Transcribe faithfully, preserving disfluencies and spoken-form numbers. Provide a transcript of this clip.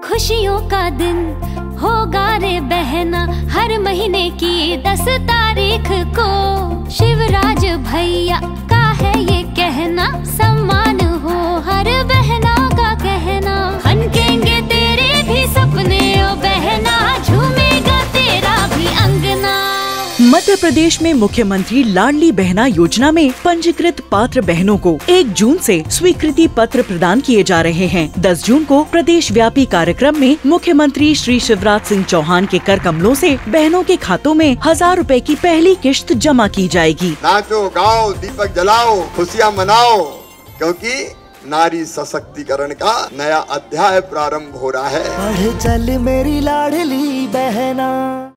खुशियों का दिन होगा रे बहना, हर महीने की दस तारीख को शिवराज भैया का है ये कहना, सम्मान हो हर बहना का कहना। खनकेंगे तेरे भी सपने ओ बहना, झूमेगा तेरा भी अंगना। मध्य प्रदेश में मुख्यमंत्री लाडली बहना योजना में पंजीकृत पात्र बहनों को एक जून से स्वीकृति पत्र प्रदान किए जा रहे हैं। दस जून को प्रदेश व्यापी कार्यक्रम में मुख्यमंत्री श्री शिवराज सिंह चौहान के कर कमलों से बहनों के खातों में हजार रुपए की पहली किश्त जमा की जाएगी। नाचो गाओ दीपक जलाओ खुशियाँ मनाओ, क्योंकि नारी सशक्तिकरण का नया अध्याय प्रारंभ हो रहा है। बढ़ चल मेरी लाडली बहना।